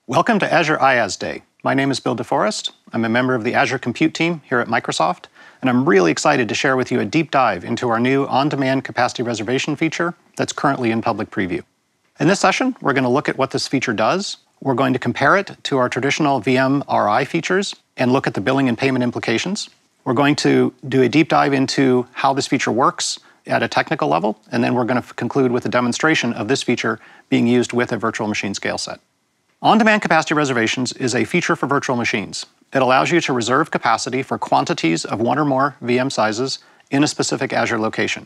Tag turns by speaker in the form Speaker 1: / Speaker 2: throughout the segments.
Speaker 1: Welcome to Azure IaaS Day. My name is Bill DeForest. I'm a member of the Azure Compute team here at Microsoft, and I'm really excited to share with you a deep dive into our new on-demand capacity reservation feature that's currently in public preview. In this session, we're going to look at what this feature does. We're going to compare it to our traditional VM RI features and look at the billing and payment implications. We're going to do a deep dive into how this feature works at a technical level, and then we're going to conclude with a demonstration of this feature being used with a virtual machine scale set. On-demand capacity reservations is a feature for virtual machines. It allows you to reserve capacity for quantities of one or more VM sizes in a specific Azure location.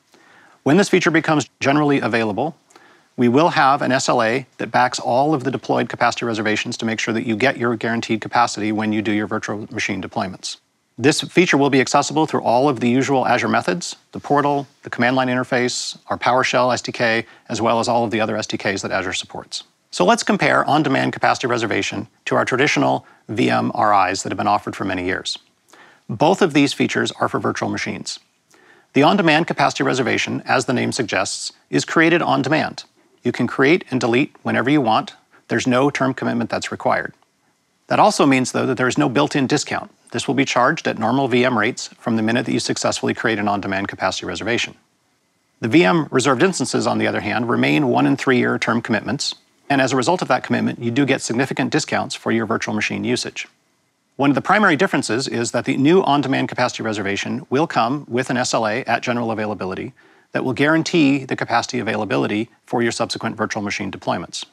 Speaker 1: When this feature becomes generally available, we will have an SLA that backs all of the deployed capacity reservations to make sure that you get your guaranteed capacity when you do your virtual machine deployments. This feature will be accessible through all of the usual Azure methods, the portal, the command line interface, our PowerShell SDK, as well as all of the other SDKs that Azure supports. So let's compare on-demand capacity reservation to our traditional VM RIs that have been offered for many years. Both of these features are for virtual machines. The on-demand capacity reservation, as the name suggests, is created on demand. You can create and delete whenever you want. There's no term commitment that's required. That also means, though, that there is no built-in discount. This will be charged at normal VM rates from the minute that you successfully create an on-demand capacity reservation. The VM reserved instances, on the other hand, remain 1- and 3-year term commitments. And as a result of that commitment, you do get significant discounts for your virtual machine usage. One of the primary differences is that the new on-demand capacity reservation will come with an SLA at general availability that will guarantee the capacity availability for your subsequent virtual machine deployments.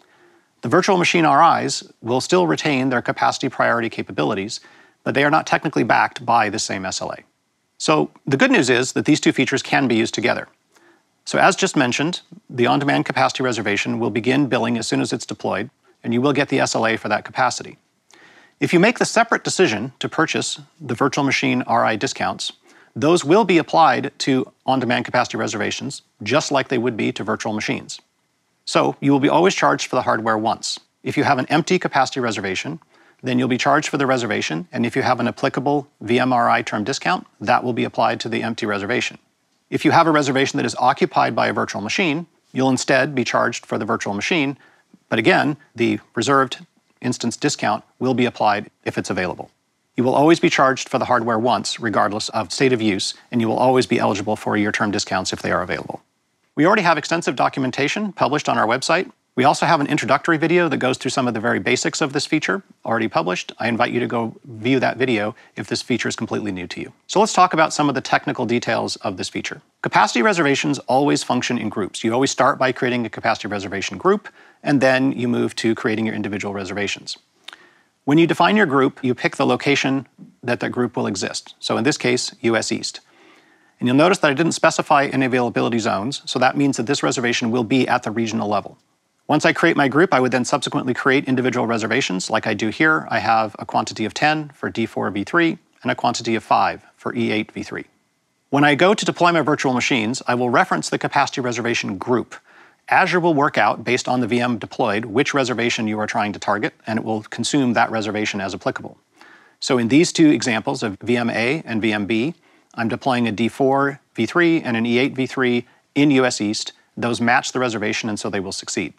Speaker 1: The virtual machine RIs will still retain their capacity priority capabilities, but they are not technically backed by the same SLA. So the good news is that these two features can be used together. So as just mentioned, the on-demand capacity reservation will begin billing as soon as it's deployed, and you will get the SLA for that capacity. If you make the separate decision to purchase the virtual machine RI discounts, those will be applied to on-demand capacity reservations, just like they would be to virtual machines. So you will be always charged for the hardware once. If you have an empty capacity reservation, then you'll be charged for the reservation, and if you have an applicable VM RI term discount, that will be applied to the empty reservation. If you have a reservation that is occupied by a virtual machine, you'll instead be charged for the virtual machine, but again, the reserved instance discount will be applied if it's available. You will always be charged for the hardware once, regardless of state of use, and you will always be eligible for your term discounts if they are available. We already have extensive documentation published on our website. We also have an introductory video that goes through some of the very basics of this feature, already published. I invite you to go view that video if this feature is completely new to you. So let's talk about some of the technical details of this feature. Capacity reservations always function in groups. You always start by creating a capacity reservation group, and then you move to creating your individual reservations. When you define your group, you pick the location that that group will exist. So in this case, US East. And you'll notice that I didn't specify any availability zones, so that means that this reservation will be at the regional level. Once I create my group, I would then subsequently create individual reservations like I do here. I have a quantity of 10 for D4 v3 and a quantity of 5 for E8 v3. When I go to deploy my virtual machines, I will reference the capacity reservation group. Azure will work out, based on the VM deployed, which reservation you are trying to target, and it will consume that reservation as applicable. So in these two examples of VM-A and VM-B, I'm deploying a D4 v3 and an E8 v3 in US East. Those match the reservation, and so they will succeed.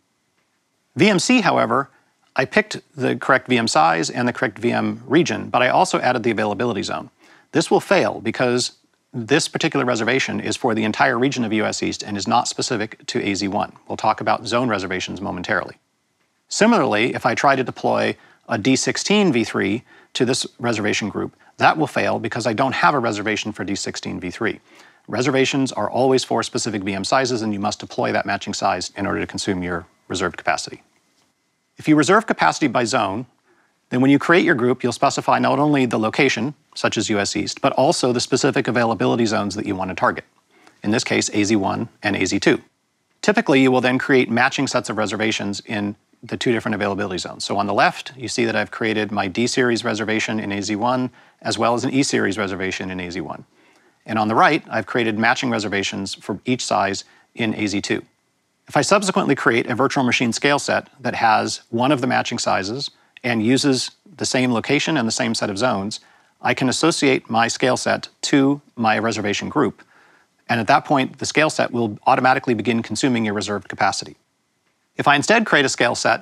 Speaker 1: VM-C, however, I picked the correct VM size and the correct VM region, but I also added the availability zone. This will fail because this particular reservation is for the entire region of US East and is not specific to AZ1. We'll talk about zone reservations momentarily. Similarly, if I try to deploy a D16 v3 to this reservation group, that will fail because I don't have a reservation for D16 v3. Reservations are always for specific VM sizes, and you must deploy that matching size in order to consume your reserved capacity. If you reserve capacity by zone, then when you create your group, you'll specify not only the location, such as US East, but also the specific availability zones that you want to target. In this case, AZ1 and AZ2. Typically, you will then create matching sets of reservations in the two different availability zones. So on the left, you see that I've created my D-series reservation in AZ1, as well as an E-series reservation in AZ1. And on the right, I've created matching reservations for each size in AZ2. If I subsequently create a virtual machine scale set that has one of the matching sizes and uses the same location and the same set of zones, I can associate my scale set to my reservation group. And at that point, the scale set will automatically begin consuming your reserved capacity. If I instead create a scale set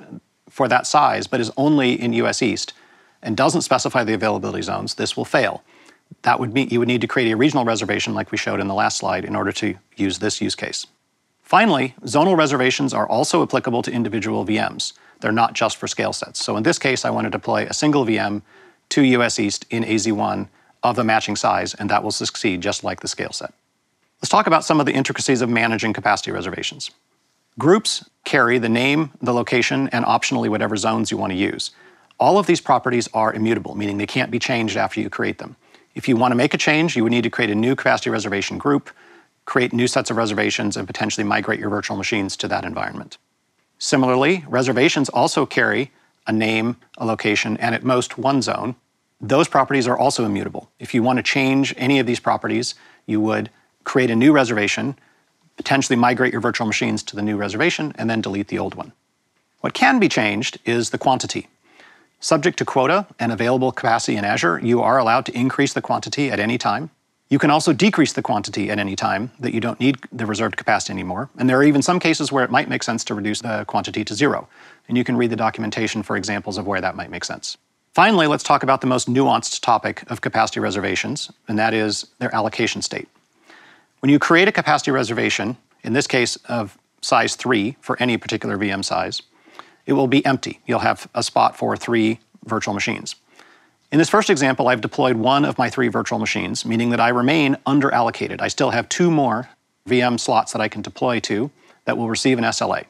Speaker 1: for that size, but is only in US East and doesn't specify the availability zones, this will fail. That would mean you would need to create a regional reservation like we showed in the last slide in order to use this use case. Finally, zonal reservations are also applicable to individual VMs. They're not just for scale sets. So in this case, I want to deploy a single VM to US East in AZ1 of the matching size, and that will succeed just like the scale set. Let's talk about some of the intricacies of managing capacity reservations. Groups carry the name, the location, and optionally whatever zones you want to use. All of these properties are immutable, meaning they can't be changed after you create them. If you want to make a change, you would need to create a new capacity reservation group, create new sets of reservations, and potentially migrate your virtual machines to that environment. Similarly, reservations also carry a name, a location, and at most one zone. Those properties are also immutable. If you want to change any of these properties, you would create a new reservation, potentially migrate your virtual machines to the new reservation, and then delete the old one. What can be changed is the quantity. Subject to quota and available capacity in Azure, you are allowed to increase the quantity at any time. You can also decrease the quantity at any time that you don't need the reserved capacity anymore. And there are even some cases where it might make sense to reduce the quantity to 0. And you can read the documentation for examples of where that might make sense. Finally, let's talk about the most nuanced topic of capacity reservations, and that is their allocation state. When you create a capacity reservation, in this case of size 3 for any particular VM size, it will be empty. You'll have a spot for 3 virtual machines. In this first example, I've deployed one of my 3 virtual machines, meaning that I remain under-allocated. I still have 2 more VM slots that I can deploy to that will receive an SLA.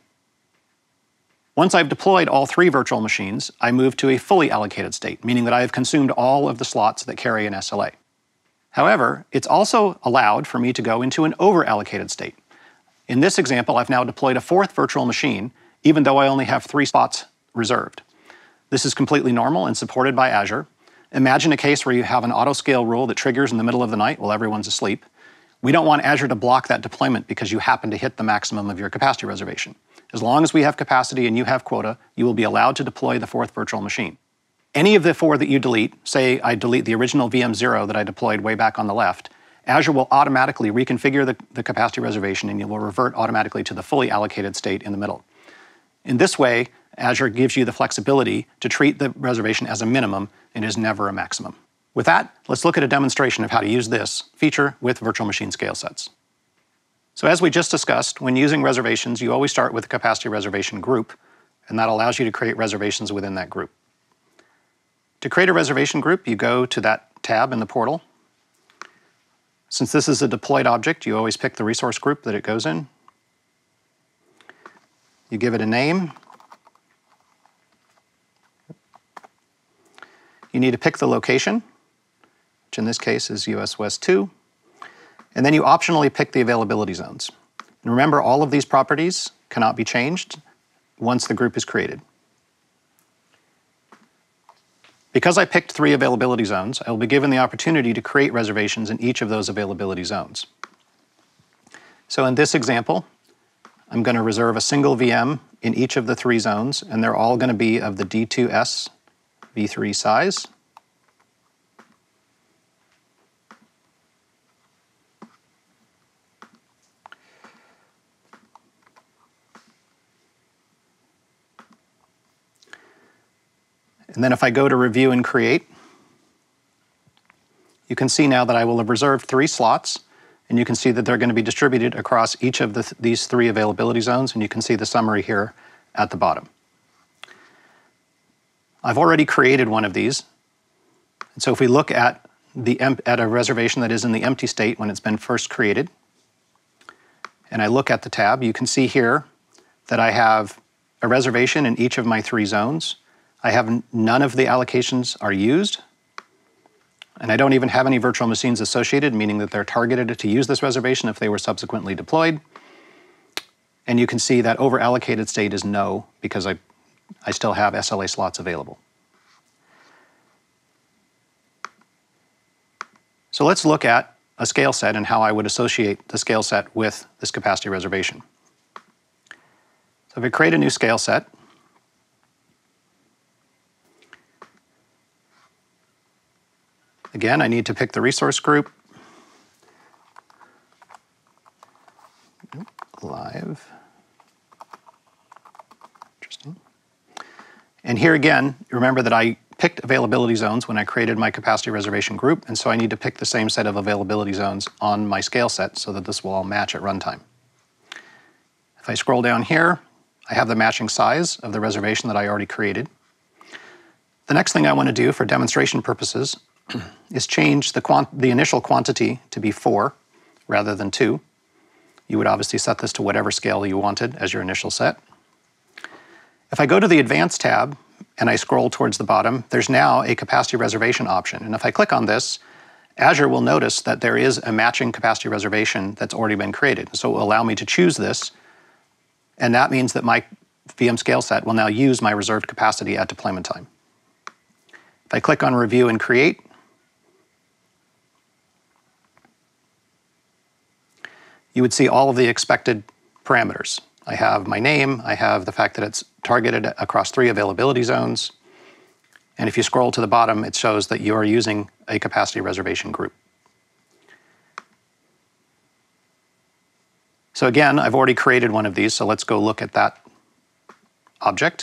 Speaker 1: Once I've deployed all 3 virtual machines, I move to a fully allocated state, meaning that I have consumed all of the slots that carry an SLA. However, it's also allowed for me to go into an over-allocated state. In this example, I've now deployed a 4th virtual machine, even though I only have 3 spots reserved. This is completely normal and supported by Azure. Imagine a case where you have an auto-scale rule that triggers in the middle of the night while everyone's asleep. We don't want Azure to block that deployment because you happen to hit the maximum of your capacity reservation. As long as we have capacity and you have quota, you will be allowed to deploy the 4th virtual machine. Any of the 4 that you delete, say I delete the original VM0 that I deployed way back on the left, Azure will automatically reconfigure the capacity reservation and you will revert automatically to the fully allocated state in the middle. In this way, Azure gives you the flexibility to treat the reservation as a minimum and is never a maximum. With that, let's look at a demonstration of how to use this feature with virtual machine scale sets. So as we just discussed, when using reservations, you always start with a capacity reservation group, and that allows you to create reservations within that group. To create a reservation group, you go to that tab in the portal. Since this is a deployed object, you always pick the resource group that it goes in. You give it a name. You need to pick the location, which in this case is US West 2. And then you optionally pick the availability zones. And remember, all of these properties cannot be changed once the group is created. Because I picked 3 availability zones, I will be given the opportunity to create reservations in each of those availability zones. So in this example, I'm going to reserve a single VM in each of the 3 zones, and they're all going to be of the D2S v3 size. And then if I go to review and create, you can see now that I will have reserved 3 slots, and you can see that they're going to be distributed across each of these 3 availability zones, and you can see the summary here at the bottom. I've already created one of these, and so if we look at a reservation that is in the empty state when it's been first created, and I look at the tab, you can see here that I have a reservation in each of my 3 zones. I have none of the allocations are used, and I don't even have any virtual machines associated, meaning that they're targeted to use this reservation if they were subsequently deployed. And you can see that over-allocated state is no, because I still have SLA slots available. So let's look at a scale set and how I would associate the scale set with this capacity reservation. So if I create a new scale set, again, I need to pick the resource group. Live. Interesting. And here again, remember that I picked availability zones when I created my capacity reservation group, and so I need to pick the same set of availability zones on my scale set so that this will all match at runtime. If I scroll down here, I have the matching size of the reservation that I already created. The next thing I want to do for demonstration purposes is change the initial quantity to be 4 rather than 2. You would obviously set this to whatever scale you wanted as your initial set. If I go to the Advanced tab and I scroll towards the bottom, there's now a capacity reservation option. And if I click on this, Azure will notice that there is a matching capacity reservation that's already been created. So it will allow me to choose this, and that means that my VM scale set will now use my reserved capacity at deployment time. If I click on Review and Create, you would see all of the expected parameters. I have my name, I have the fact that it's targeted across 3 availability zones, and if you scroll to the bottom, it shows that you are using a capacity reservation group. So again, I've already created one of these, so let's go look at that object.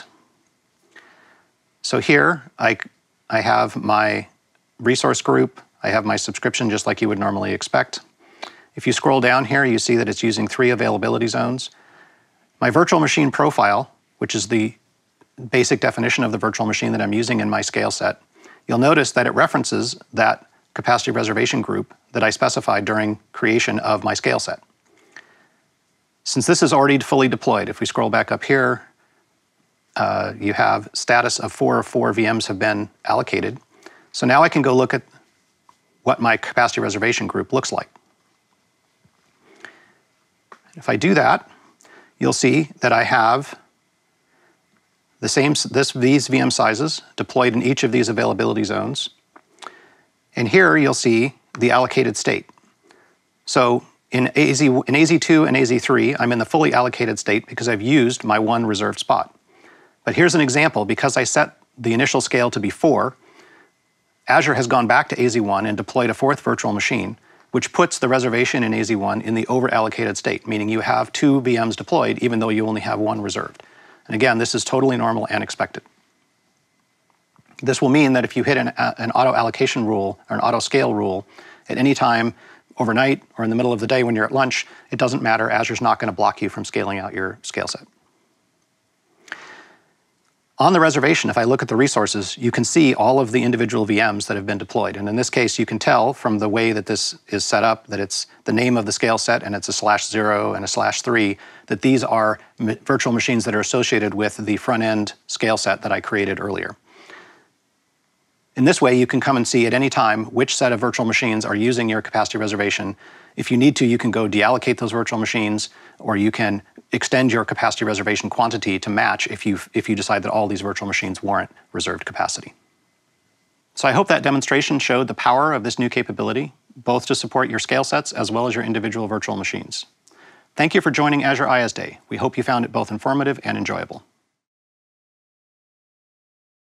Speaker 1: So here, I have my resource group, I have my subscription just like you would normally expect. If you scroll down here, you see that it's using 3 availability zones. My virtual machine profile, which is the basic definition of the virtual machine that I'm using in my scale set, you'll notice that it references that capacity reservation group that I specified during creation of my scale set. Since this is already fully deployed, if we scroll back up here, you have status of 4 VMs have been allocated. So now I can go look at what my capacity reservation group looks like. If I do that, you'll see that I have these VM sizes deployed in each of these availability zones. And here you'll see the allocated state. So in AZ2 and AZ3, I'm in the fully allocated state because I've used my 1 reserved spot. But here's an example. Because I set the initial scale to be 4, Azure has gone back to AZ1 and deployed a 4th virtual machine, which puts the reservation in AZ1 in the over-allocated state, meaning you have 2 VMs deployed even though you only have 1 reserved. And again, this is totally normal and expected. This will mean that if you hit an auto-allocation rule or an auto-scale rule at any time overnight or in the middle of the day when you're at lunch, it doesn't matter. Azure's not going to block you from scaling out your scale set. On the reservation, if I look at the resources, you can see all of the individual VMs that have been deployed. And in this case, you can tell from the way that this is set up that it's the name of the scale set and it's a /0 and a /3, that these are virtual machines that are associated with the front-end scale set that I created earlier. In this way, you can come and see at any time which set of virtual machines are using your capacity reservation. If you need to, you can go deallocate those virtual machines, or you can extend your capacity reservation quantity to match if you decide that all these virtual machines warrant reserved capacity. So I hope that demonstration showed the power of this new capability, both to support your scale sets as well as your individual virtual machines. Thank you for joining Azure IaaS Day. We hope you found it both informative and enjoyable.